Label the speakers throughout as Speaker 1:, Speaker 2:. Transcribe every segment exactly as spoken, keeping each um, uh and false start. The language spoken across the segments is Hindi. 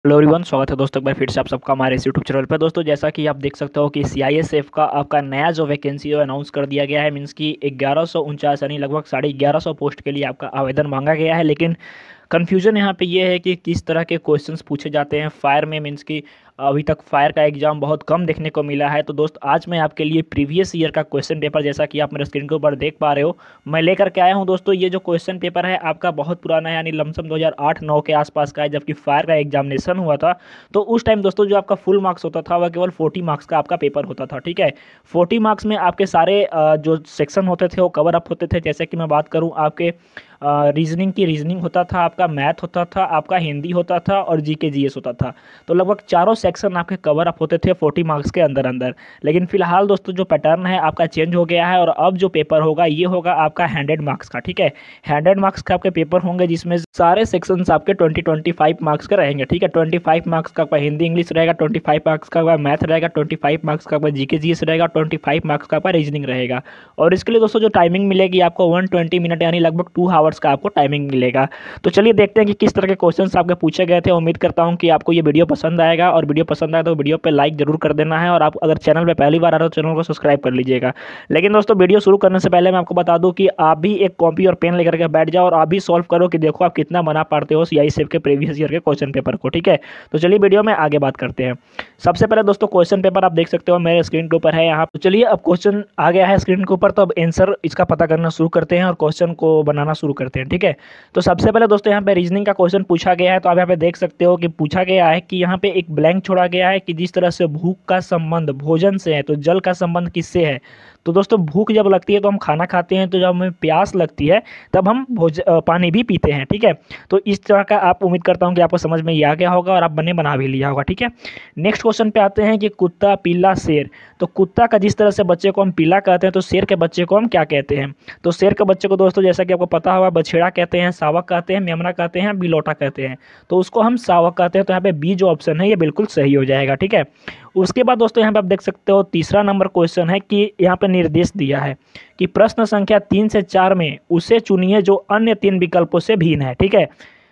Speaker 1: हेलो एवरीवन, स्वागत है दोस्तों एक बार फिर से आप सबका हमारे इस यूट्यूब चैनल पर। दोस्तों जैसा कि आप देख सकते हो कि सीआईएसएफ का आपका नया जो वैकेंसी है अनाउंस कर दिया गया है। मीन्स कि ग्यारह सौ उनचास यानी लगभग साढ़े ग्यारह सौ पोस्ट के लिए आपका आवेदन मांगा गया है। लेकिन कन्फ्यूजन यहाँ पे ये है कि किस तरह के क्वेश्चंस पूछे जाते हैं फायर में। मीन्स कि अभी तक फायर का एग्जाम बहुत कम देखने को मिला है। तो दोस्त आज मैं आपके लिए प्रीवियस ईयर का क्वेश्चन पेपर, जैसा कि आप मेरे स्क्रीन के ऊपर देख पा रहे हो, मैं लेकर के आया हूँ। दोस्तों ये जो क्वेश्चन पेपर है आपका बहुत पुराना है, यानी लमसम दो हज़ार आठ नौ के आसपास का है, जबकि फायर का एग्जामिनेशन हुआ था। तो उस टाइम दोस्तों जो आपका फुल मार्क्स होता था वह केवल फोर्टी मार्क्स का आपका पेपर होता था। ठीक है, फोर्टी मार्क्स में आपके सारे जो सेक्शन होते थे वो कवर अप होते थे। जैसे कि मैं बात करूँ, आपके रीजनिंग की रीजनिंग होता था, आपका मैथ होता था, आपका हिंदी होता था और जीके जीएस होता था। तो लगभग चारों सेक्शन आपके कवर अप होते थे फोर्टी मार्क्स के अंदर अंदर। लेकिन फिलहाल दोस्तों जो पैटर्न है आपका चेंज हो गया है और अब जो पेपर होगा ये होगा आपका हंड्रेड मार्क्स का। ठीक है, हंड्रेड मार्क्स का आपके पेपर होंगे जिसमें सारे सेक्शंस आपके ट्वेंटी ट्वेंटी फाइव मार्क्स के रहेंगे। ठीक है, ट्वेंटी फाइव मार्क्स का हिंदी इंग्लिश रहेगा, ट्वेंटी फाइव मार्क्स का मैथ रहेगा, ट्वेंटी फाइव मार्क्स का जीके जीएस रहेगा, ट्वेंटी फाइव मार्क्स का रीजनिंग रहेगा। और इसके लिए दोस्तों जो टाइमिंग मिलेगी आपको वन ट्वेंटी मिनट यानी लगभग टू आवर्स का आपको टाइमिंग मिलेगा। तो चलिए देखते हैं कि किस तरह के क्वेश्चंस आपके पूछे गए थे। उम्मीद करता हूं कि आपको ये वीडियो पसंद आएगा, और वीडियो पसंद आए तो वीडियो पे लाइक जरूर कर देना है। और आप अगर चैनल पे पहली बार आ रहे हो तो चैनल को सब्सक्राइब कर लीजिएगा। लेकिन दोस्तों वीडियो शुरू करने से पहले मैं आपको बता दूं कि आप भी एक कॉपी और पेन लेकर के बैठ जाओ और आप भी सॉल्व करो कि देखो आप कितना बना पाते हो सीआईएसएफ के प्रीवियस ईयर के क्वेश्चन पेपर को। ठीक है, तो चलिए वीडियो में आगे बात करते हैं। सबसे पहले दोस्तों क्वेश्चन पेपर आप देख सकते हो मेरे स्क्रीन के ऊपर है यहाँ। तो चलिए अब क्वेश्चन आ गया है स्क्रीन के ऊपर, तो अब आंसर इसका पता करना शुरू करते हैं और क्वेश्चन को बनाना शुरू करते हैं। ठीक है, तो सबसे पहले दोस्तों यहाँ पे रीजनिंग का क्वेश्चन पूछा गया है। तो आप यहाँ पे देख सकते हो कि पूछा गया है कि यहाँ पे एक ब्लैंक छोड़ा गया है कि जिस तरह से भूख का संबंध भोजन से है तो जल का संबंध किससे है। तो दोस्तों भूख जब लगती है तो हम खाना खाते हैं, तो जब हमें प्यास लगती है तब हम भोज पानी भी पीते हैं। ठीक है, तो इस तरह का आप उम्मीद करता हूँ कि आपको समझ में ये आ गया होगा और आप बने बना भी लिया होगा। ठीक है, नेक्स्ट क्वेश्चन पे आते हैं कि कुत्ता पीला शेर। तो कुत्ता का जिस तरह से बच्चे को हम पीला कहते हैं तो शेर के बच्चे को हम क्या कहते हैं। तो शेर के बच्चे को दोस्तों जैसा कि आपको पता होगा बछेड़ा कहते हैं, सावक कहते हैं, मेमना कहते हैं, बिलोटा कहते हैं। तो उसको हम सावक कहते हैं। तो यहाँ पे बी जो ऑप्शन है ये बिल्कुल सही हो जाएगा। ठीक है, उसके बाद दोस्तों यहाँ पे आप देख सकते हो तीसरा नंबर क्वेश्चन है कि यहाँ पे निर्देश दिया है कि प्रश्न संख्या तीन से चार में उसे चुनिए जो अन्य तीन विकल्पों से भिन्न है। ठीक है,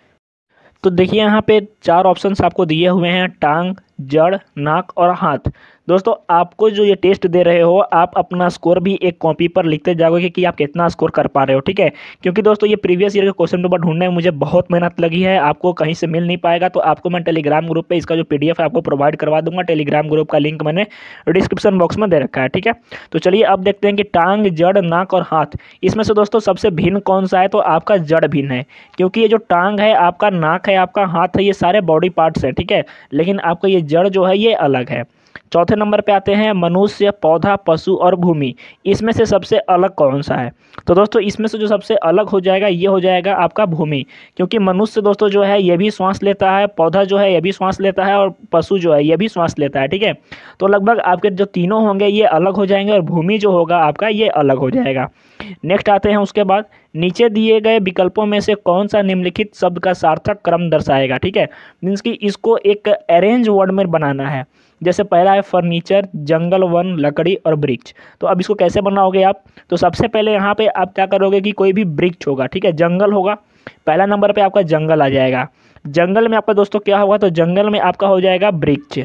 Speaker 1: तो देखिए यहाँ पे चार ऑप्शंस आपको दिए हुए हैं, टांग, जड़, नाक और हाथ। दोस्तों आपको जो ये टेस्ट दे रहे हो आप अपना स्कोर भी एक कॉपी पर लिखते जाओगे कि आप कितना स्कोर कर पा रहे हो। ठीक है, क्योंकि दोस्तों ये प्रीवियस ईयर के क्वेश्चन पेपर ढूंढने में मुझे बहुत मेहनत लगी है, आपको कहीं से मिल नहीं पाएगा। तो आपको मैं टेलीग्राम ग्रुप पे इसका जो पीडीएफ है आपको प्रोवाइड करवा दूंगा। टेलीग्राम ग्रुप का लिंक मैंने डिस्क्रिप्शन बॉक्स में दे रखा है। ठीक है, तो चलिए अब देखते हैं कि टांग, जड़, नाक और हाथ, इसमें से दोस्तों सबसे भिन्न कौन सा है। तो आपका जड़ भिन्न है, क्योंकि ये जो टांग है, आपका नाक है, आपका हाथ है, ये सारे बॉडी पार्ट्स हैं। ठीक है, लेकिन आपका ये जड़ जो है ये अलग है। चौथे नंबर पे आते हैं मनुष्य, पौधा, पशु और भूमि, इसमें से सबसे अलग कौन सा है। तो दोस्तों इसमें से जो सबसे अलग हो जाएगा ये हो जाएगा आपका भूमि, क्योंकि मनुष्य दोस्तों जो है ये भी श्वास लेता है, पौधा जो है ये भी श्वास लेता है और पशु जो है ये भी श्वास लेता है। ठीक है, तो लगभग आपके जो तीनों होंगे ये अलग हो जाएंगे और भूमि जो होगा आपका ये अलग हो जाएगा। नेक्स्ट आते हैं उसके बाद, नीचे दिए गए विकल्पों में से कौन सा निम्नलिखित शब्द का सार्थक क्रम दर्शाएगा। ठीक है, मीन्स कि इसको एक अरेंज वर्ड में बनाना है। जैसे पहला है फर्नीचर, जंगल, वन, लकड़ी और वृक्ष। तो अब इसको कैसे बनाओगे आप। तो सबसे पहले यहाँ पे आप क्या करोगे कि कोई भी वृक्ष होगा, ठीक है, जंगल होगा, पहला नंबर पे आपका जंगल आ जाएगा। जंगल में आपका दोस्तों क्या होगा, तो जंगल में आपका हो जाएगा वृक्ष।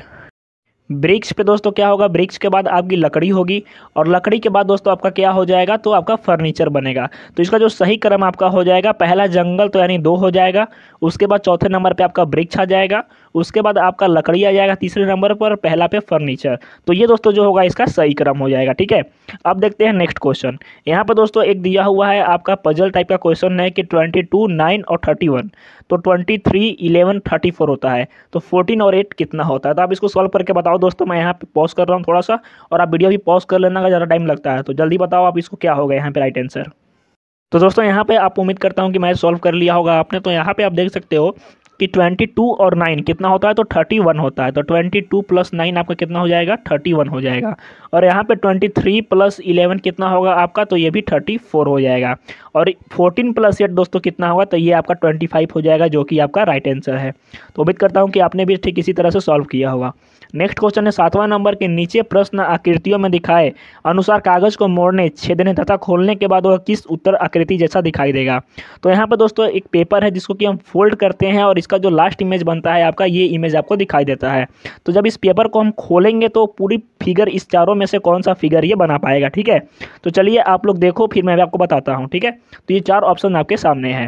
Speaker 1: वृक्ष पे दोस्तों क्या होगा, वृक्ष के बाद आपकी लकड़ी होगी और लकड़ी के बाद दोस्तों आपका क्या हो जाएगा, तो आपका फर्नीचर बनेगा। तो इसका जो सही क्रम आपका हो जाएगा, पहला जंगल तो यानी दो हो जाएगा, उसके बाद चौथे नंबर पे आपका वृक्ष आ जाएगा, उसके बाद आपका लकड़ी आ जाएगा तीसरे नंबर पर, पहला पे फर्नीचर। तो ये दोस्तों जो होगा इसका सही क्रम हो जाएगा। ठीक है, अब देखते हैं नेक्स्ट क्वेश्चन। यहाँ पर दोस्तों एक दिया हुआ है आपका पजल टाइप का क्वेश्चन है कि ट्वेंटी टू, नाइन और थर्टी वन, तो twenty three, eleven, thirty four होता है, तो फोर्टीन और एट कितना होता है। तो आप इसको सॉल्व करके बताओ दोस्तों। मैं यहाँ पे पॉज कर रहा हूँ थोड़ा सा, और आप वीडियो भी पॉज कर लेना अगर ज़्यादा टाइम लगता है तो। जल्दी बताओ आप इसको क्या होगा यहाँ पे राइट आंसर। तो दोस्तों यहाँ पे आप उम्मीद करता हूँ कि मैं सॉल्व कर लिया होगा आपने। तो यहाँ पे आप देख सकते हो कि ट्वेंटी टू और नाइन कितना होता है, तो थर्टी वन होता है। तो ट्वेंटी टू प्लस नाइन आपका कितना हो जाएगा, थर्टी वन हो जाएगा। और यहाँ पे ट्वेंटी थ्री प्लस इलेवन कितना होगा आपका, तो ये भी थर्टी फोर हो जाएगा। और फोर्टीन प्लस एट दोस्तों कितना होगा, तो ये आपका ट्वेंटी फाइव हो जाएगा, जो कि आपका राइट आंसर है। तो उम्मीद करता हूँ कि आपने भी ठीक इसी तरह से सॉल्व किया होगा। नेक्स्ट क्वेश्चन है सातवां नंबर के, नीचे प्रश्न आकृतियों में दिखाए अनुसार कागज को मोड़ने, छेदने तथा खोलने के बाद वह किस उत्तर आकृति जैसा दिखाई देगा। तो यहाँ पर दोस्तों एक पेपर है जिसको कि हम फोल्ड करते हैं और इसका जो लास्ट इमेज बनता है आपका, ये इमेज आपको दिखाई देता है। तो जब इस पेपर को हम खोलेंगे तो पूरी फिगर इस चारों में से कौन सा फिगर ये बना पाएगा, ठीक है। तो चलिए आप लोग देखो, फिर मैं भी आपको बताता हूँ, ठीक है। तो ये चार ऑप्शन आपके सामने हैं,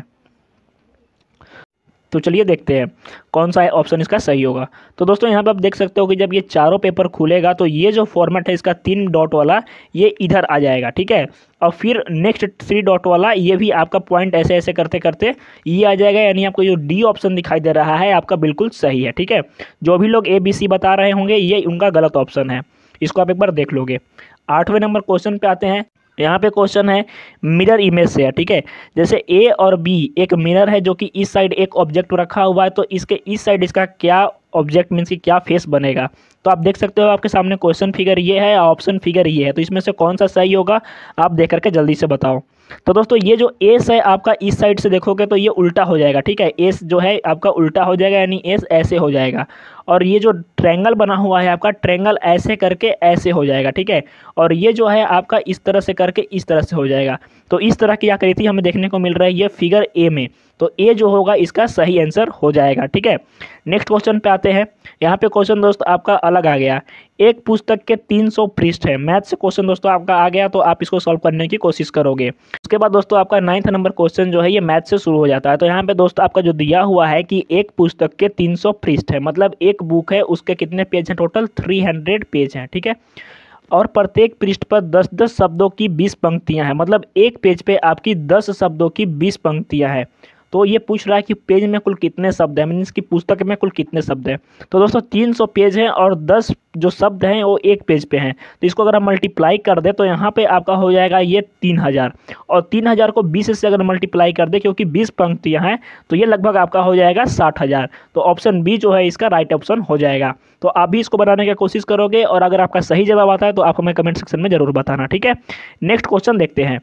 Speaker 1: तो चलिए देखते हैं कौन सा ऑप्शन इसका सही होगा। तो दोस्तों यहाँ पे आप देख सकते हो कि जब ये चारों पेपर खुलेगा तो ये जो फॉर्मेट है इसका तीन डॉट वाला, ये इधर आ जाएगा, ठीक है। और फिर नेक्स्ट थ्री डॉट वाला, ये भी आपका पॉइंट ऐसे ऐसे करते करते ये आ जाएगा, यानी आपको जो डी ऑप्शन दिखाई दे रहा है आपका बिल्कुल सही है, ठीक है। जो भी लोग ए बी सी बता रहे होंगे ये उनका गलत ऑप्शन है, इसको आप एक बार देख लोगे। आठवें नंबर क्वेश्चन पे आते हैं। यहाँ पे क्वेश्चन है मिरर इमेज से है, ठीक है। जैसे ए और बी एक मिरर है जो कि इस साइड एक ऑब्जेक्ट रखा हुआ है, तो इसके इस साइड इसका क्या ऑब्जेक्ट मीन्स कि क्या फेस बनेगा। तो आप देख सकते हो आपके सामने क्वेश्चन फिगर ये है, ऑप्शन फिगर ये है, तो इसमें से कौन सा सही होगा आप देख करके जल्दी से बताओ। तो दोस्तों ये जो एस है आपका इस साइड से देखोगे तो ये उल्टा हो जाएगा, ठीक है। एस जो है आपका उल्टा हो जाएगा, यानी एस ऐसे हो जाएगा, और ये जो ट्रायंगल बना हुआ है आपका, ट्रायंगल ऐसे करके ऐसे हो जाएगा, ठीक है। और ये जो है आपका इस तरह से करके इस तरह से हो जाएगा। तो इस तरह की आकृति हमें देखने को मिल रहा है ये फिगर ए में, तो ए जो होगा इसका सही आंसर हो जाएगा, ठीक है। नेक्स्ट क्वेश्चन पे आते हैं। यहाँ पे क्वेश्चन दोस्त आपका अलग आ गया, एक पुस्तक के तीन सौ पृष्ठ है। मैथ से क्वेश्चन दोस्तों आपका आ गया, तो आप इसको सॉल्व करने की कोशिश करोगे। उसके बाद दोस्तों आपका नाइन्थ नंबर क्वेश्चन जो है ये मैथ से शुरू हो जाता है। तो यहाँ पे दोस्तों आपका जो दिया हुआ है कि एक पुस्तक के तीन सौ पृष्ठ है, मतलब एक बुक है उसके कितने पेज हैं, टोटल तीन सौ पेज हैं, ठीक है। और प्रत्येक पृष्ठ पर दस दस शब्दों की बीस पंक्तियां हैं, मतलब एक पेज पे आपकी दस शब्दों की बीस पंक्तियां हैं। तो ये पूछ रहा है कि पेज में कुल कितने शब्द हैं, मीन्स की पुस्तक में कुल कितने शब्द हैं। तो दोस्तों तीन सौ पेज हैं और दस जो शब्द हैं वो एक पेज पे हैं, तो इसको अगर हम मल्टीप्लाई कर दे तो यहाँ पे आपका हो जाएगा ये तीन हज़ार, और तीन हज़ार को बीस से अगर मल्टीप्लाई कर दे, क्योंकि बीस पंक्तियाँ हैं, तो ये लगभग आपका हो जाएगा साठ हज़ार। तो ऑप्शन बी जो है इसका राइट ऑप्शन हो जाएगा। तो आप भी इसको बनाने की कोशिश करोगे, और अगर आपका सही जवाब आता है तो आप हमें कमेंट सेक्शन में जरूर बताना, ठीक है। नेक्स्ट क्वेश्चन देखते हैं।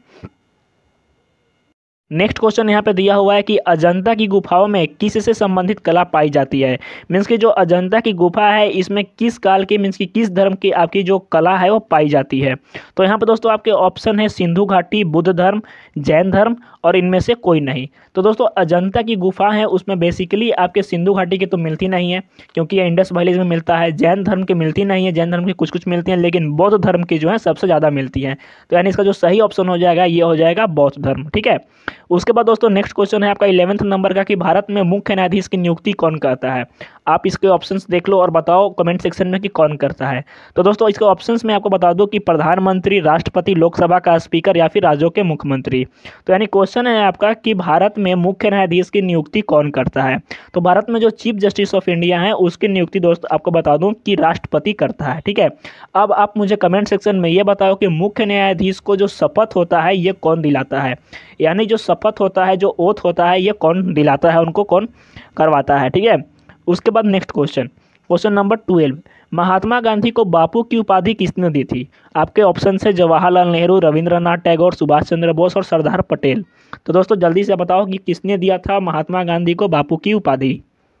Speaker 1: नेक्स्ट क्वेश्चन यहाँ पे दिया हुआ है कि अजंता की गुफाओं में किससे संबंधित कला पाई जाती है। मीन्स की जो अजंता की गुफा है इसमें किस काल की, मीन्स की किस धर्म की आपकी जो कला है वो पाई जाती है। तो यहाँ पे दोस्तों आपके ऑप्शन है सिंधु घाटी, बुद्ध धर्म, जैन धर्म, और इनमें से कोई नहीं। तो दोस्तों अजंता की गुफा है उसमें बेसिकली आपके सिंधु घाटी की तो मिलती नहीं है, क्योंकि ये इंडस वैली में मिलता है। जैन धर्म की मिलती नहीं है, जैन धर्म की कुछ कुछ मिलती हैं, लेकिन बौद्ध धर्म की जो है सबसे ज़्यादा मिलती हैं। तो यानी इसका जो सही ऑप्शन हो जाएगा ये हो जाएगा बौद्ध धर्म, ठीक है। उसके बाद दोस्तों नेक्स्ट क्वेश्चन है आपका इलेवेंथ नंबर का कि भारत में मुख्य न्यायाधीश की नियुक्ति कौन करता है। आप इसके ऑप्शंस देख लो और बताओ कमेंट सेक्शन में कि कौन करता है। तो दोस्तों इसके ऑप्शंस में आपको बता दूं कि प्रधानमंत्री, राष्ट्रपति, लोकसभा का स्पीकर या फिर राज्यों के मुख्यमंत्री। तो यानी क्वेश्चन है आपका कि भारत में मुख्य न्यायाधीश की नियुक्ति कौन करता है। तो भारत में जो चीफ जस्टिस ऑफ इंडिया है उसकी नियुक्ति दोस्त आपको बता दूं कि राष्ट्रपति करता है, ठीक है। अब आप मुझे कमेंट सेक्शन में ये बताओ कि मुख्य न्यायाधीश को जो शपथ होता है ये कौन दिलाता है, यानी जो शपथ होता है, जो ओथ होता है, ये कौन दिलाता है, उनको कौन करवाता है, ठीक है। उसके बाद next question, question number twelve, Mahatma Gandhi को बापू की उपाधि किसने दी थी। आपके ऑप्शन है जवाहरलाल नेहरू, रविंद्रनाथ टैगोर, सुभाष चंद्र बोस और सरदार पटेल। तो दोस्तों जल्दी से बताओ कि किसने दिया था महात्मा गांधी को बापू की उपाधि।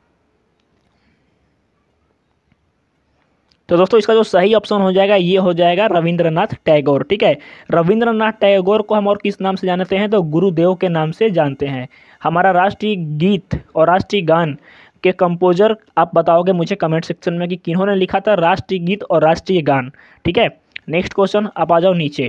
Speaker 1: तो दोस्तों इसका जो सही ऑप्शन हो जाएगा ये हो जाएगा रविंद्रनाथ टैगोर, ठीक है। रविंद्रनाथ टैगोर को हम और किस नाम से जानते हैं, तो गुरुदेव के नाम से जानते हैं। हमारा राष्ट्रीय गीत और राष्ट्रीय गान के कंपोजर आप बताओगे मुझे कमेंट सेक्शन में कि किन्होंने लिखा था राष्ट्रीय गीत और राष्ट्रीय गान, ठीक है। नेक्स्ट क्वेश्चन, आप आ जाओ नीचे।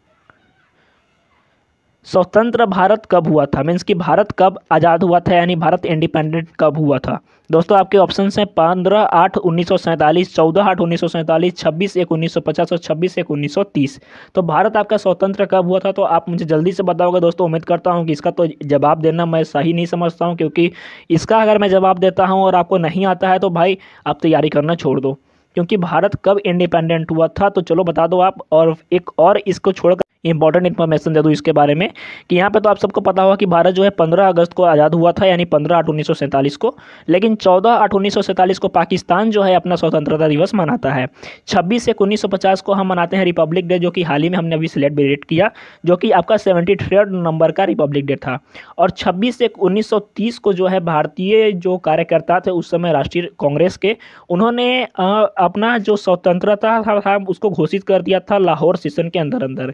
Speaker 1: स्वतंत्र भारत कब हुआ था, मीन्स कि भारत कब आज़ाद हुआ था, यानी भारत इंडिपेंडेंट कब हुआ था। दोस्तों आपके ऑप्शन हैं पंद्रह आठ उन्नीस सौ सैंतालीस, चौदह आठ उन्नीस सौ सैंतालीस, छब्बीस एक उन्नीस सौ पचास और छब्बीस एक उन्नीस सौ तीस। तो भारत आपका स्वतंत्र कब हुआ था, तो आप मुझे जल्दी से बताओगे दोस्तों। उम्मीद करता हूँ कि इसका तो जवाब देना मैं सही नहीं समझता हूँ, क्योंकि इसका अगर मैं जवाब देता हूँ और आपको नहीं आता है तो भाई आप तैयारी करना छोड़ दो, क्योंकि भारत कब इंडिपेंडेंट हुआ था तो चलो बता दो आप। और एक और इसको छोड़कर इंपॉर्टेंट इन्फॉर्मेशन दे दूँ इसके बारे में कि यहाँ पे तो आप सबको पता होगा कि भारत जो है पंद्रह अगस्त को आज़ाद हुआ था, यानी पंद्रह आठ उन्नीस सौ सैंतालीस को। लेकिन चौदह आठ उन्नीस सौ सैंतालीस को पाकिस्तान जो है अपना स्वतंत्रता दिवस मनाता है। छब्बीस एक उन्नीस सौ पचास को हम मनाते हैं रिपब्लिक डे, जो कि हाल ही में हमने अभी सेलिब्रेट किया, जो कि आपका सेवेंटी थर्ड नंबर का रिपब्लिक डे था। और छब्बीस एक उन्नीस सौ तीस को जो है भारतीय जो कार्यकर्ता थे उस समय राष्ट्रीय कांग्रेस के, उन्होंने अपना जो स्वतंत्रता था उसको घोषित कर दिया था लाहौर सेशन के अंदर अंदर। तो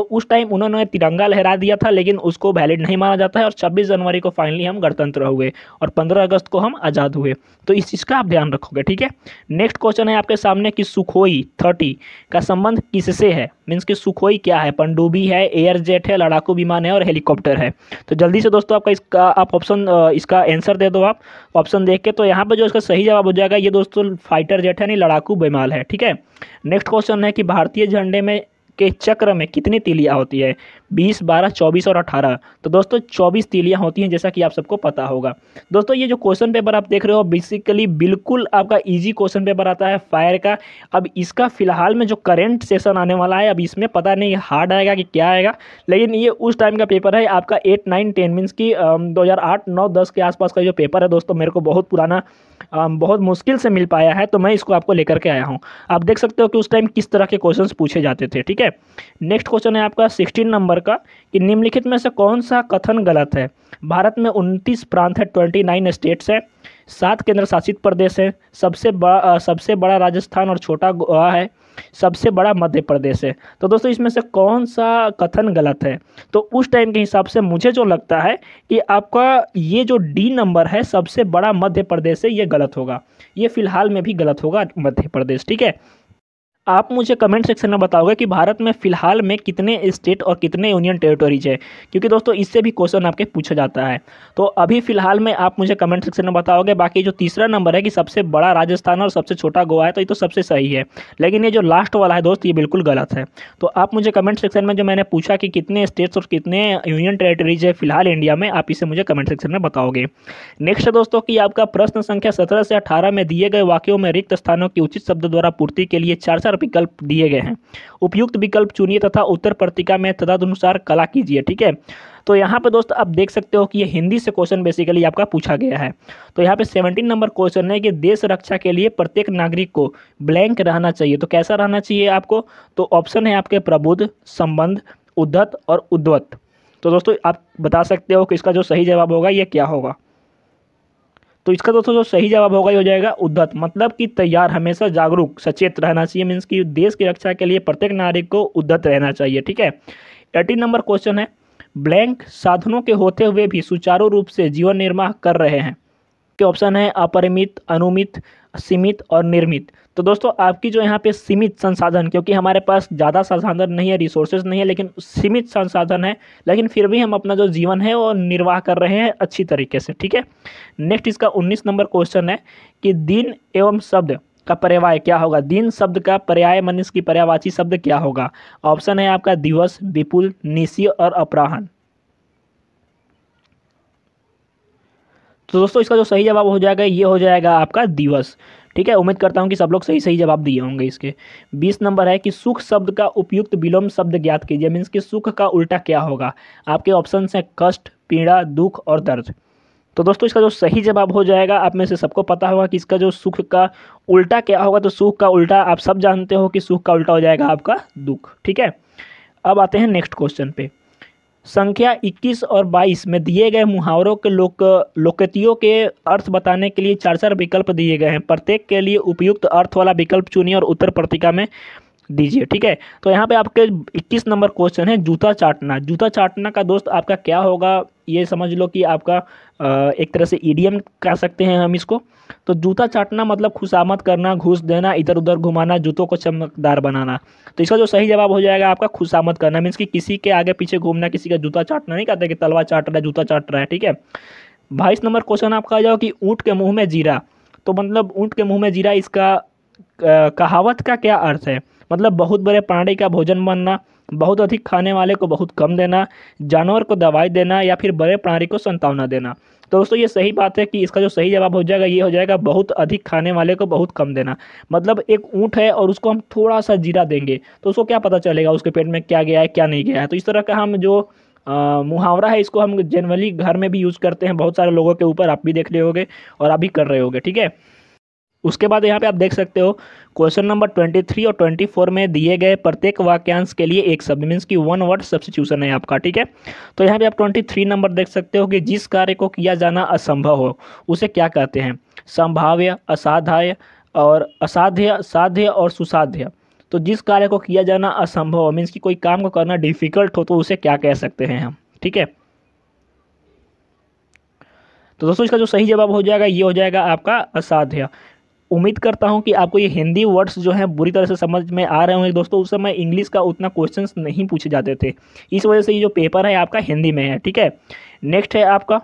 Speaker 1: उस टाइम उन्होंने तिरंगा लहरा दिया था, लेकिन उसको वैलिड नहीं माना जाता है और छब्बीस जनवरी को फाइनली हम गणतंत्र हुए और पंद्रह अगस्त को हम आज़ाद हुए। तो इस चीज़ का आप ध्यान रखोगे, ठीक है। नेक्स्ट क्वेश्चन है आपके सामने कि सुखोई थर्टी का संबंध किससे है। मीन्स कि सुखोई क्या है, पनडुब्बी है, एयर जेट है, लड़ाकू विमान है और हेलीकॉप्टर है। तो जल्दी से दोस्तों आपका इसका आप ऑप्शन इसका आंसर दे दो आप ऑप्शन देख के। तो यहाँ पे जो इसका सही जवाब हो जाएगा ये दोस्तों फाइटर जेट है, नहीं लड़ाकू विमान है, ठीक है। नेक्स्ट क्वेश्चन है कि भारतीय झंडे में के चक्र में कितनी तीलियां होती है, बीस, बारह, चौबीस और अठारह। तो दोस्तों चौबीस तीलियां होती हैं, जैसा कि आप सबको पता होगा। दोस्तों ये जो क्वेश्चन पेपर आप देख रहे हो बेसिकली बिल्कुल आपका इजी क्वेश्चन पेपर आता है फायर का। अब इसका फिलहाल में जो करंट सेशन आने वाला है, अब इसमें पता नहीं हार्ड आएगा कि क्या आएगा, लेकिन ये उस टाइम का पेपर है आपका एट नाइन टेन मीन्स की दो हज़ार आठ नौ दस के आसपास का जो पेपर है दोस्तों, मेरे को बहुत पुराना बहुत मुश्किल से मिल पाया है, तो मैं इसको आपको लेकर के आया हूँ। आप देख सकते हो कि उस टाइम किस तरह के क्वेश्चंस पूछे जाते थे, ठीक है। नेक्स्ट क्वेश्चन है आपका सिक्सटीन नंबर का कि निम्नलिखित में से कौन सा कथन गलत है। भारत में उनतीस प्रांत है, उनतीस स्टेट्स है, सात केंद्र शासित प्रदेश है, सबसे बड़ा सबसे बड़ा राजस्थान और छोटा गोवा है, सबसे बड़ा मध्य प्रदेश है। तो दोस्तों इसमें से कौन सा कथन गलत है। तो उस टाइम के हिसाब से मुझे जो लगता है कि आपका ये जो डी नंबर है सबसे बड़ा मध्य प्रदेश है, ये गलत होगा। ये फिलहाल में भी गलत होगा मध्य प्रदेश, ठीक है। आप मुझे कमेंट सेक्शन में बताओगे कि भारत में फिलहाल में कितने स्टेट और कितने यूनियन टेरिटोरीज है, क्योंकि दोस्तों इससे भी क्वेश्चन आपके पूछा जाता है। तो अभी फिलहाल में आप मुझे कमेंट सेक्शन में बताओगे। बाकी जो तीसरा नंबर है कि सबसे बड़ा राजस्थान और सबसे छोटा गोवा है, तो ये तो सबसे सही है, लेकिन ये जो लास्ट वाला है दोस्त ये बिल्कुल गलत है। तो आप मुझे कमेंट सेक्शन में जो मैंने पूछा कि कितने स्टेट्स और कितने यूनियन टेरिटोरीज है फिलहाल इंडिया में, आप इसे मुझे कमेंट सेक्शन में बताओगे। नेक्स्ट दोस्तों कि आपका प्रश्न संख्या सत्रह से अठारह में दिए गए वाक्यों में रिक्त स्थानों की उचित शब्द द्वारा पूर्ति के लिए चार चार विकल्प दिए गए हैं। उपयुक्त विकल्प चुनिए तथा उत्तर पत्रिका में तदनुसार कला कीजिए, ठीक है। तो यहाँ पे दोस्त आप देख सकते हो कि ये हिंदी से क्वेश्चन बेसिकली आपका पूछा गया है। तो यहाँ पे सत्रह नंबर क्वेश्चन है कि देश रक्षा के लिए प्रत्येक नागरिक को ब्लैंक रहना चाहिए। तो कैसा रहना चाहिए आपको, तो ऑप्शन है आपके प्रबुद्ध, संबंध, उद्धत और उद्वत। तो दोस्तों आप बता सकते हो कि इसका जो सही जवाब होगा ये क्या होगा। तो इसका दोस्तों जो सही जवाब होगा ये हो जाएगा उद्धत, मतलब कि तैयार, हमेशा जागरूक, सचेत रहना चाहिए। मीन्स कि देश की रक्षा के लिए प्रत्येक नागरिक को उद्धत रहना चाहिए, ठीक है। अठारह नंबर क्वेश्चन है ब्लैंक साधनों के होते हुए भी सुचारू रूप से जीवन निर्वाह कर रहे हैं। के ऑप्शन है अपरिमित, अनुमित, सीमित और निर्मित। तो दोस्तों आपकी जो यहाँ पे सीमित संसाधन, क्योंकि हमारे पास ज़्यादा संसाधन नहीं है, रिसोर्सेज नहीं है, लेकिन सीमित संसाधन है, लेकिन फिर भी हम अपना जो जीवन है वो निर्वाह कर रहे हैं अच्छी तरीके से, ठीक है। नेक्स्ट इसका उन्नीस नंबर क्वेश्चन है कि दिन एवं शब्द का पर्याय क्या होगा। दिन शब्द का पर्याय मनुष्य की पर्यायवाची शब्द क्या होगा। ऑप्शन है आपका दिवस, विपुल, निशी और अपराह्न। तो दोस्तों इसका जो सही जवाब हो जाएगा ये हो जाएगा आपका दिवस, ठीक है। उम्मीद करता हूं कि सब लोग सही सही जवाब दिए होंगे इसके। बीस नंबर है कि सुख शब्द का उपयुक्त विलोम शब्द ज्ञात कीजिए। मीन्स कि सुख का उल्टा क्या होगा। आपके ऑप्शन हैं कष्ट, पीड़ा, दुख और दर्द। तो दोस्तों इसका जो सही जवाब हो जाएगा, आप में से सबको पता होगा कि इसका जो सुख का उल्टा क्या होगा। तो सुख का उल्टा आप सब जानते हो कि सुख का उल्टा हो जाएगा आपका दुख, ठीक है। अब आते हैं नेक्स्ट क्वेश्चन पे। संख्या इक्कीस और बाईस में दिए गए मुहावरों के लोक लोकोक्तियों के अर्थ बताने के लिए चार चार विकल्प दिए गए हैं। प्रत्येक के लिए उपयुक्त अर्थ वाला विकल्प चुनिए और उत्तर पत्रिका में दीजिए, ठीक है। तो यहाँ पे आपके इक्कीस नंबर क्वेश्चन है जूता चाटना। जूता चाटना का दोस्त आपका क्या होगा, ये समझ लो कि आपका एक तरह से ईडियम कह सकते हैं हम इसको। तो जूता चाटना मतलब खुशामद करना, घूस देना, इधर उधर घुमाना, जूतों को चमकदार बनाना। तो इसका जो सही जवाब हो जाएगा आपका खुशामद करना। मीन्स कि किसी के आगे पीछे घूमना, किसी का जूता चाटना नहीं कहते कि तलवा चाट रहा है, जूता चाट रहा है, ठीक है। बाईस नंबर क्वेश्चन आपका आ जाओ कि ऊँट के मुँह में जीरा। तो मतलब ऊँट के मुँह में जीरा, इसका कहावत का क्या अर्थ है। मतलब बहुत बड़े प्राणी का भोजन बनना, बहुत अधिक खाने वाले को बहुत कम देना, जानवर को दवाई देना या फिर बड़े प्राणी को संतावना देना। तो दोस्तों ये सही बात है कि इसका जो सही जवाब हो जाएगा ये हो जाएगा बहुत अधिक खाने वाले को बहुत कम देना। मतलब एक ऊँट है और उसको हम थोड़ा सा जीरा देंगे तो उसको क्या पता चलेगा उसके पेट में क्या गया है क्या नहीं गया है। तो इस तरह का हम जो आ, मुहावरा है इसको हम जनरली घर में भी यूज़ करते हैं बहुत सारे लोगों के ऊपर, आप भी देख रहे होगे और आप भी कर रहे होगे, ठीक है। उसके बाद यहाँ पे आप देख सकते हो क्वेश्चन नंबर तेईस और चौबीस में दिए गए प्रत्येक वाक्यांश के लिए एक शब्द, मीन्स कि वन वर्ड सब्स्टिट्यूशन है आपका, ठीक है। तो यहाँ पे आप तेईस नंबर देख सकते हो कि जिस कार्य को किया जाना असंभव हो उसे क्या कहते हैं। संभाव्य, असाध्य और असाध्य, साध्य और सुसाध्य। तो जिस कार्य को किया जाना असंभव हो, मीन्स कि कोई काम को करना डिफिकल्ट हो, तो उसे क्या कह सकते हैं हम, ठीक है। तो दोस्तों इसका जो सही जवाब हो जाएगा ये हो जाएगा आपका असाध्य। उम्मीद करता हूं कि आपको ये हिंदी वर्ड्स जो हैं बुरी तरह से समझ में आ रहे होंगे दोस्तों। उस समय इंग्लिश का उतना क्वेश्चंस नहीं पूछे जाते थे, इस वजह से ये जो पेपर है आपका हिंदी में है, ठीक है। नेक्स्ट है आपका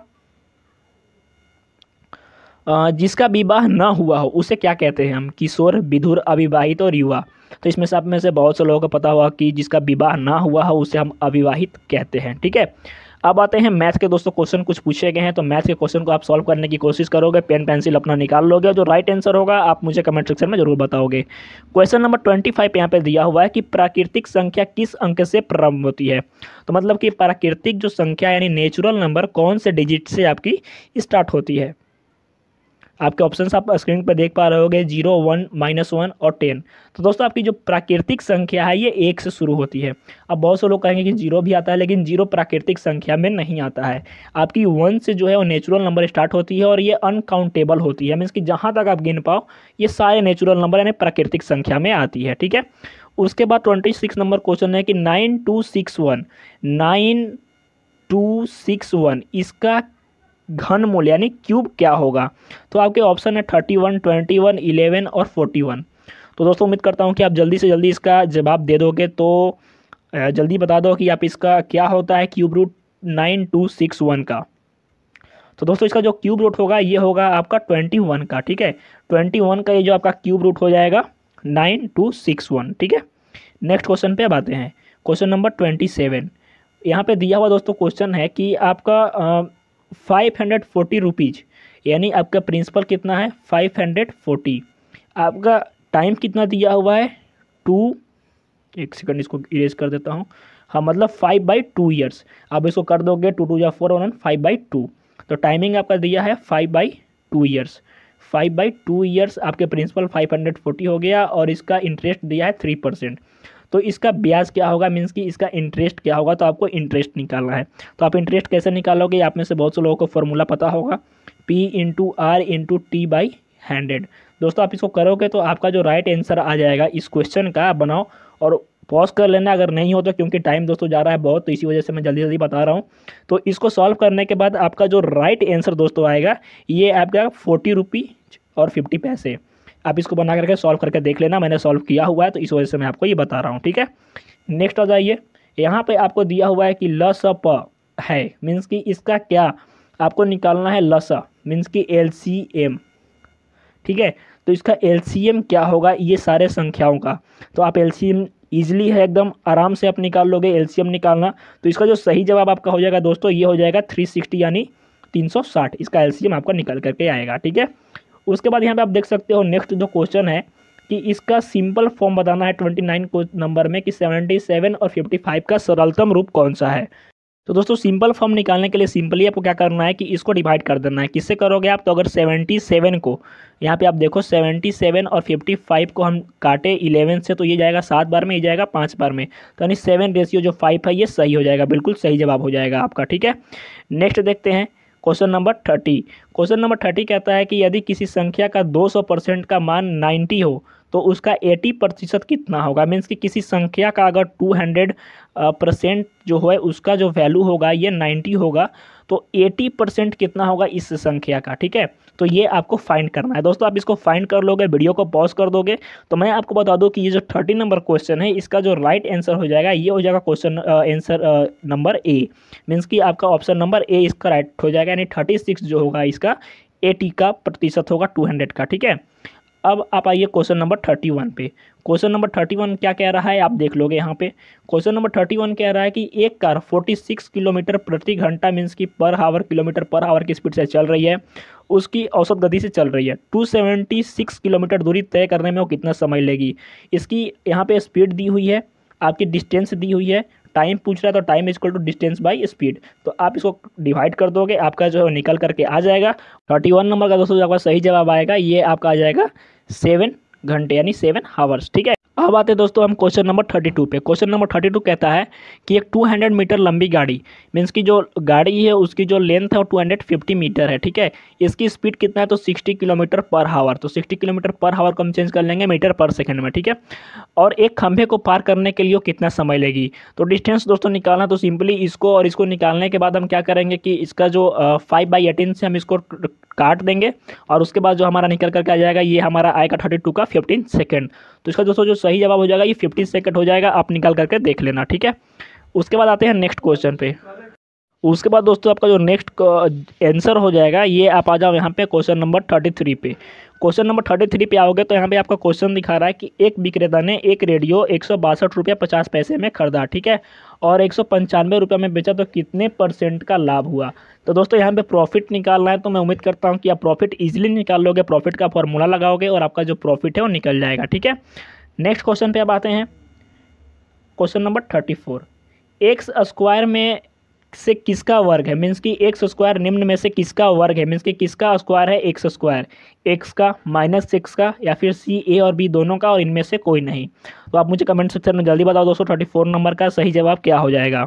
Speaker 1: जिसका विवाह न हुआ हो उसे क्या कहते हैं हम, किशोर, विधुर, अविवाहित और युवा। तो इसमें से आप में से बहुत से लोगों को पता होगा कि जिसका विवाह ना हुआ हो उसे हम अविवाहित कहते हैं, ठीक है। अब आते हैं मैथ के दोस्तों, क्वेश्चन कुछ पूछे गए हैं, तो मैथ के क्वेश्चन को आप सॉल्व करने की कोशिश करोगे, पेन पेंसिल अपना निकाल लोगे, जो राइट आंसर होगा आप मुझे कमेंट सेक्शन में जरूर बताओगे। क्वेश्चन नंबर ट्वेंटी फाइव यहाँ पे दिया हुआ है कि प्राकृतिक संख्या किस अंक से प्रारंभ होती है। तो मतलब कि प्राकृतिक जो संख्या यानी नेचुरल नंबर कौन से डिजिट से आपकी स्टार्ट होती है। आपके ऑप्शंस आप स्क्रीन पर देख पा रहे होगे, जीरो, वन, माइनस वन और टेन। तो दोस्तों आपकी जो प्राकृतिक संख्या है ये एक से शुरू होती है। अब बहुत से लोग कहेंगे कि जीरो भी आता है, लेकिन जीरो प्राकृतिक संख्या में नहीं आता है। आपकी वन से जो है वो नेचुरल नंबर स्टार्ट होती है और ये अनकाउंटेबल होती है, मीन्स कि जहाँ तक आप गिन पाओ ये सारे नेचुरल नंबर यानी प्राकृतिक संख्या में आती है, ठीक है। उसके बाद ट्वेंटी सिक्स नंबर क्वेश्चन है कि nine two six one nine two six one इसका घन मूल्य यानी क्यूब क्या होगा। तो आपके ऑप्शन है thirty one, twenty one, eleven और फोर्टी वन। तो दोस्तों उम्मीद करता हूँ कि आप जल्दी से जल्दी इसका जवाब दे दोगे, तो जल्दी बता दो कि आप इसका क्या होता है cube root nine two six one का। तो दोस्तों इसका जो क्यूब रूट होगा ये होगा आपका ट्वेंटी वन का, ठीक है। ट्वेंटी वन का ये जो आपका क्यूब रूट हो जाएगा नाइन टू सिक्स वन, ठीक है। नेक्स्ट क्वेश्चन पे अब आते हैं, क्वेश्चन नंबर ट्वेंटी सेवन। यहाँ पे दिया हुआ दोस्तों क्वेश्चन है कि आपका फाइव हंड्रेड फोर्टी रुपीज़ यानी आपका प्रिंसिपल कितना है फाइव हंड्रेड फोर्टी, आपका टाइम कितना दिया हुआ है टू, एक सेकंड इसको इरेज कर देता हूँ, हाँ मतलब फाइव बाई टू ईयर्स। आप इसको कर दोगे टू टू या four one five by two, तो टाइमिंग आपका दिया है five by two years. Five by two years आपके प्रिंसिपल फाइव हंड्रेड फोर्टी हो गया और इसका इंटरेस्ट दिया है थ्री परसेंट। तो इसका ब्याज क्या होगा, मीन्स कि इसका इंटरेस्ट क्या होगा, तो आपको इंटरेस्ट निकालना है। तो आप इंटरेस्ट कैसे निकालोगे, आप में से बहुत से लोगों को फॉर्मूला पता होगा, P into R into T by hundred. दोस्तों आप इसको करोगे तो आपका जो राइट आंसर आ जाएगा इस क्वेश्चन का, बनाओ और पॉज कर लेना अगर नहीं हो तो, क्योंकि टाइम दोस्तों जा रहा है बहुत, तो इसी वजह से मैं जल्दी जल्दी बता रहा हूँ। तो इसको सॉल्व करने के बाद आपका जो राइट आंसर दोस्तों आएगा ये आपका फोर्टी रुपीज और फिफ्टी पैसे। आप इसको बना करके सॉल्व करके देख लेना, मैंने सॉल्व किया हुआ है तो इस वजह से मैं आपको ये बता रहा हूँ, ठीक है। नेक्स्ट आ जाइए, यहाँ पे आपको दिया हुआ है कि ल स प है, मीन्स कि इसका क्या आपको निकालना है, ल स मीन्स कि एल सी एम, ठीक है। तो इसका एल सी एम क्या होगा ये सारे संख्याओं का, तो आप एल सी एम ईजिली है एकदम आराम से आप निकाल लोगे। एल सी एम निकालना, तो इसका जो सही जवाब आपका हो जाएगा दोस्तों ये हो जाएगा थ्री सिक्सटी यानी तीन सौ साठ, इसका एल सी एम आपका निकल करके आएगा, ठीक है। उसके बाद यहाँ पे आप देख सकते हो नेक्स्ट जो क्वेश्चन है कि इसका सिंपल फॉर्म बताना है ट्वेंटी नाइन नंबर में कि सेवेंटी सेवन और फिफ्टी फाइव का सरलतम रूप कौन सा है। तो दोस्तों सिंपल फॉर्म निकालने के लिए सिंपली आपको क्या करना है कि इसको डिवाइड कर देना है। किससे करोगे आप, तो अगर सेवेंटी सेवन को यहाँ पे आप देखो सेवेंटी सेवन और फिफ्टी फाइव को हम काटे इलेवन से, तो ये जाएगा सात बार में, ये जाएगा पाँच बार में, तो यानी सेवन रेशियो जो फाइव है ये सही हो जाएगा, बिल्कुल सही जवाब हो जाएगा आपका, ठीक है। नेक्स्ट देखते हैं question number thirty. Question number thirty कहता है कि यदि किसी संख्या का दो सौ परसेंट का मान नाइन्टी हो तो उसका अस्सी प्रतिशत कितना होगा। मीन्स कि किसी संख्या का अगर टू हंड्रेड परसेंट जो है उसका जो वैल्यू होगा ये नाइन्टी होगा, तो अस्सी परसेंट कितना होगा इस संख्या का, ठीक है। तो ये आपको फाइंड करना है दोस्तों। आप इसको फाइंड कर लोगे, वीडियो को पॉज कर दोगे, तो मैं आपको बता दूं कि ये जो थर्टी नंबर क्वेश्चन है इसका जो राइट आंसर हो जाएगा ये हो जाएगा question answer number A, means कि आपका ऑप्शन नंबर ए इसका राइट हो जाएगा, यानी थर्टी सिक्स जो होगा इसका एटी का प्रतिशत होगा टू हंड्रेड का, ठीक है। अब आप आइए क्वेश्चन नंबर थर्टी वन पे। क्वेश्चन नंबर थर्टी वन क्या कह रहा है आप देख लोगे यहाँ पे। क्वेश्चन नंबर थर्टी वन कह रहा है कि एक कार छियालीस किलोमीटर प्रति घंटा मीन्स की per hour kilometre per hour की स्पीड से चल रही है, उसकी औसत गति से चल रही है, दो सौ छिहत्तर किलोमीटर दूरी तय करने में वो कितना समय लेगी। इसकी यहाँ पे स्पीड दी हुई है, आपकी डिस्टेंस दी हुई है, टाइम पूछ रहा है, तो time equal to distance by speed. तो आप इसको डिवाइड कर दोगे, आपका जो है निकल करके आ जाएगा थर्टी वन नंबर का दोस्तों आपका सही जवाब आएगा, ये आपका आ जाएगा सेवन घंटे यानी सेवन हावर्स, ठीक है। अब आते हैं दोस्तों हम क्वेश्चन नंबर थर्टी टू पे। क्वेश्चन नंबर थर्टी टू कहता है कि एक टू हंड्रेड मीटर लंबी गाड़ी, मीन्स की जो गाड़ी है उसकी जो लेंथ है वो टू हंड्रेड फिफ्टी मीटर है, ठीक है। इसकी स्पीड कितना है तो सिक्सटी किलोमीटर पर हावर, तो सिक्सटी किलोमीटर पर हावर को हम चेंज कर लेंगे मीटर पर सेकंड में, ठीक है। और एक खंभे को पार करने के लिए कितना समय लेगी, तो डिस्टेंस दोस्तों निकालना, तो सिंपली इसको और इसको निकालने के बाद हम क्या करेंगे कि इसका जो फाइव बाई एटीन से हम इसको काट देंगे और उसके बाद जो हमारा निकल करके आ जाएगा ये हमारा आएगा थर्टी टू का फिफ्टीन सेकेंड। तो इसका दोस्तों जो सही जवाब हो जाएगा ये फिफ्टीन सेकंड हो जाएगा, आप निकाल करके देख लेना, ठीक है। उसके बाद आते हैं नेक्स्ट क्वेश्चन पे। उसके बाद दोस्तों आपका जो नेक्स्ट आंसर हो जाएगा ये आप आ जाओ यहाँ पे क्वेश्चन नंबर थर्टी थ्री पे। क्वेश्चन नंबर थर्टी थ्री पे आओगे तो यहाँ पे आपका क्वेश्चन दिखा रहा है कि एक विक्रेता ने एक रेडियो एक सौ बासठ रुपया पचास पैसे में खरीदा, ठीक है, और एक सौ पंचानवे रुपये में बेचा, तो कितने परसेंट का लाभ हुआ। तो दोस्तों यहाँ पे प्रॉफिट निकालना है, तो मैं उम्मीद करता हूँ कि आप प्रॉफिट इजीली निकाल लोगे, प्रॉफिट का फॉर्मूला लगाओगे और आपका जो प्रॉफिट है वो निकल जाएगा, ठीक है। नेक्स्ट क्वेश्चन पे अब आते हैं question number thirty four. X square में से किसका वर्ग है, मीन्स कि एक्स स्क्वायर निम्न में से किसका वर्ग है, मीन्स कि किसका स्क्वायर है एक्स स्क्वायर, एक्स का माइनस सिक्स का या फिर सी ए और बी दोनों का और इनमें से कोई नहीं। तो आप मुझे कमेंट सेक्शन में जल्दी बताओ दोस्तों थर्टी फोर नंबर का सही जवाब क्या हो जाएगा।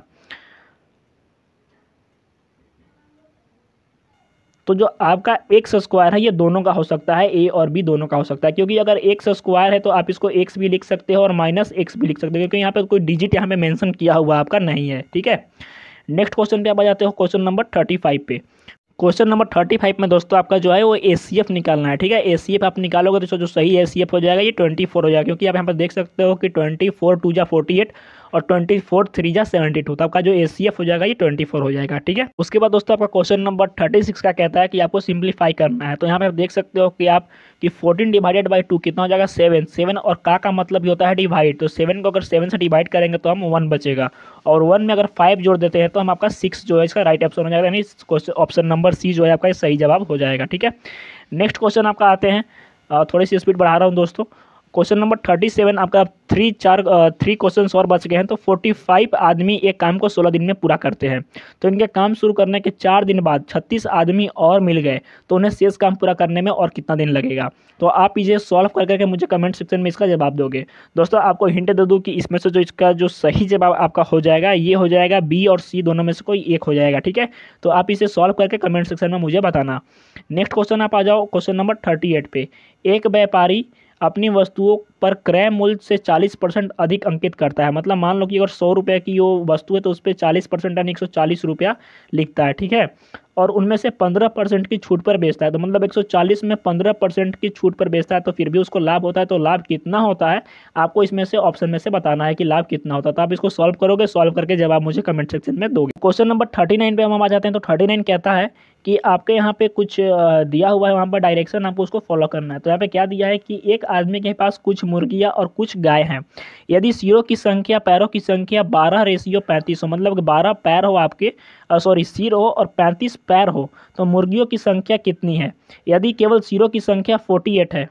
Speaker 1: तो जो आपका एक्स स्क्वायर है ये दोनों का हो सकता है, ए और बी दोनों का हो सकता है, क्योंकि अगर एक्स स्क्वायर है तो आप इसको एक्स भी लिख सकते हो और माइनस एक्स भी लिख सकते हो, क्योंकि यहाँ पे कोई डिजिट यहाँ पे मेंशन किया हुआ आपका नहीं है, ठीक है। नेक्स्ट क्वेश्चन पे आप आ जाते हो क्वेश्चन नंबर थर्टी फाइव पे। क्वेश्चन नंबर थर्टी फाइव में दोस्तों आपका जो है वो ए सी एफ निकालना है, ठीक है। ए सी एफ आप निकालोगे तो जो सही ए सी एफ हो जाएगा ये ट्वेंटी फोर हो जाएगा, क्योंकि आप यहाँ पर देख सकते हो कि ट्वेंटी फोर टू जा फोर्टी एट और ट्वेंटी फोर थ्री जा सेवेंटी टू, तो आपका जो ए सी एफ हो जाएगा ये ट्वेंटी फोर हो जाएगा, ठीक है। उसके बाद दोस्तों आपका क्वेश्चन नंबर थर्टी सिक्स का कहता है कि आपको सिंप्लीफाई करना है, तो यहाँ पे आप देख सकते हो कि आप कि फोर्टीन डिवाइडेड बाई टू कितना हो जाएगा सेवन, सेवन और का का मतलब ही होता है डिवाइड, तो सेवन को अगर सेवन से डिवाइड करेंगे तो हम वन बचेगा, और वन में अगर फाइव जोड़ देते हैं तो हम आपका सिक्स जो है इसका राइट ऑप्शन हो जाएगा, यानी ऑप्शन नंबर सी जो है आपका सही जवाब हो जाएगा, ठीक है। नेक्स्ट क्वेश्चन आपका आते हैं, थोड़ी सी स्पीड बढ़ा रहा हूँ दोस्तों। क्वेश्चन नंबर थर्टी सेवन आपका थ्री चार थ्री क्वेश्चन और बच गए हैं, तो फोर्टी फाइव आदमी एक काम को सोलह दिन में पूरा करते हैं, तो इनके काम शुरू करने के चार दिन बाद छत्तीस आदमी और मिल गए, तो उन्हें शेष काम पूरा करने में और कितना दिन लगेगा। तो आप इसे सॉल्व कर करके मुझे कमेंट सेक्शन में इसका जवाब दोगे। दोस्तों आपको हिंट दे दूँ कि इसमें से जो इसका जो सही जवाब आपका हो जाएगा ये हो जाएगा बी और सी दोनों में से कोई एक हो जाएगा, ठीक है। तो आप इसे सॉल्व करके कमेंट सेक्शन में मुझे बताना। नेक्स्ट क्वेश्चन आप आ जाओ क्वेश्चन नंबर थर्टी एट पे। एक व्यापारी अपनी वस्तुओं पर क्रय मूल्य से चालीस परसेंट अधिक अंकित करता है, मतलब मान लो कि अगर सौ रुपये की वो वस्तु है तो उस पर चालीस परसेंट यानी एक सौ चालीस रुपया लिखता है, ठीक है, और उनमें से पंद्रह परसेंट की छूट पर बेचता है, तो मतलब एक सौ चालीस में पंद्रह परसेंट की छूट पर बेचता है तो फिर भी उसको लाभ होता है, तो लाभ कितना होता है आपको इसमें से ऑप्शन में से बताना है कि लाभ कितना होता है। तो आप इसको सॉल्व करोगे, सॉल्व करके जवाब मुझे कमेंट सेक्शन में दोगे। क्वेश्चन नंबर थर्टी नाइन पे हम आ जाते हैं, तो थर्टी नाइन कहता है कि आपके यहाँ पे कुछ दिया हुआ है, वहाँ पर डायरेक्शन आपको उसको फॉलो करना है। तो यहाँ पे क्या दिया है कि एक आदमी के पास कुछ मुर्गियाँ और कुछ गाय हैं, यदि सिरों की संख्या पैरों की संख्या बारह रेशियो पैंतीस हो, मतलब बारह पैर हो आपके, सॉरी सिर हो और पैंतीस पैर हो, तो मुर्गियों की संख्या कितनी है। यदि केवल सिरों की संख्या अड़तालीस है,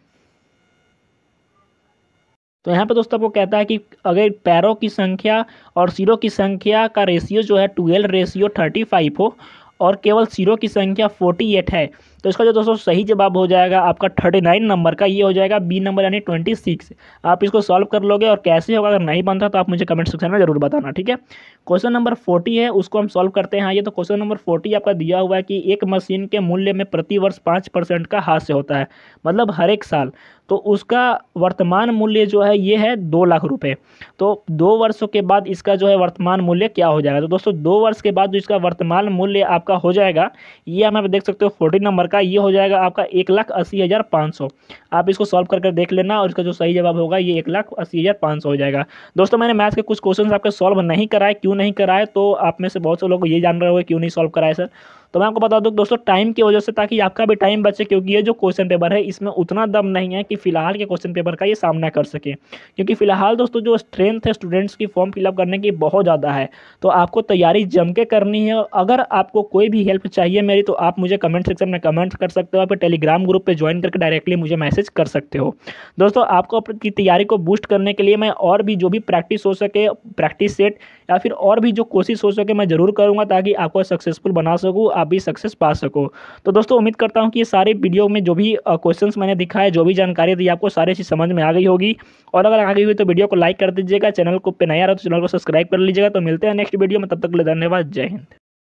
Speaker 1: तो यहाँ पे दोस्तों आपको कहता है कि अगर पैरों की संख्या और सिरों की संख्या का रेशियो जो है ट्वेल्व रेशियो थर्टी फाइव हो और केवल सिरों की संख्या अड़तालीस है, तो इसका जो दोस्तों सही जवाब हो जाएगा आपका थर्टी नाइन नंबर का, ये हो जाएगा बी नंबर यानी ट्वेंटी सिक्स। आप इसको सॉल्व कर लोगे और कैसे होगा अगर नहीं बनता तो आप मुझे कमेंट सेक्शन में जरूर बताना, ठीक है। क्वेश्चन नंबर फोर्टी है, उसको हम सॉल्व करते हैं। ये तो क्वेश्चन नंबर फोर्टी आपका दिया हुआ है कि एक मशीन के मूल्य में प्रति वर्ष पाँच परसेंट का हास्य होता है, मतलब हर एक साल, तो उसका वर्तमान मूल्य जो है ये है दो लाख रुपए। तो दो वर्षों के बाद इसका जो है वर्तमान मूल्य क्या हो जाएगा। तो दोस्तों दो वर्ष के बाद जो इसका वर्तमान मूल्य आपका हो जाएगा ये हम यहाँ पे देख सकते हो फोर्टी नंबर का, ये हो जाएगा आपका एक लाख अस्सी हज़ार पाँच सौ। आप इसको सॉल्व करके देख लेना और इसका जो सही जवाब होगा ये एक लाख अस्सी हज़ार पाँच सौ हो जाएगा। दोस्तों मैंने मैथ्स के कुछ क्वेश्चन आपके सॉल्व नहीं कराए, क्यों नहीं कराए तो आप में से बहुत से लोग ये जान रहे होंगे क्यों नहीं सॉल्व कराए सर। तो मैं आपको बता दूं दोस्तों टाइम की वजह से, ताकि आपका भी टाइम बचे, क्योंकि ये जो क्वेश्चन पेपर है इसमें उतना दम नहीं है कि फिलहाल के क्वेश्चन पेपर का ये सामना कर सके, क्योंकि फिलहाल दोस्तों जो स्ट्रेंथ है स्टूडेंट्स की फॉर्म फिलअप करने की बहुत ज़्यादा है, तो आपको तैयारी जम के करनी है। और अगर आपको कोई भी हेल्प चाहिए मेरी तो आप मुझे कमेंट सेक्शन में कमेंट कर सकते हो, आप टेलीग्राम ग्रुप पर ज्वाइन करके डायरेक्टली मुझे मैसेज कर सकते हो। दोस्तों आपको अपनी तैयारी को बूस्ट करने के लिए मैं और भी जो भी प्रैक्टिस हो सके, प्रैक्टिस सेट या फिर और भी जो कोशिश हो सके मैं ज़रूर करूँगा, ताकि आपको सक्सेसफुल बना सकूँ, आप आप भी सक्सेस पा सको। तो दोस्तों उम्मीद करता हूँ कि ये सारे वीडियो में जो भी क्वेश्चंस मैंने दिखाए, जो भी जानकारी दी आपको, सारी चीज़ समझ में आ गई होगी। और अगर आ गई हुई तो वीडियो को लाइक कर दीजिएगा, चैनल को पे नया रहा तो चैनल को सब्सक्राइब कर लीजिएगा। तो मिलते हैं नेक्स्ट वीडियो में, तब तक के लिए धन्यवाद, जय हिंद।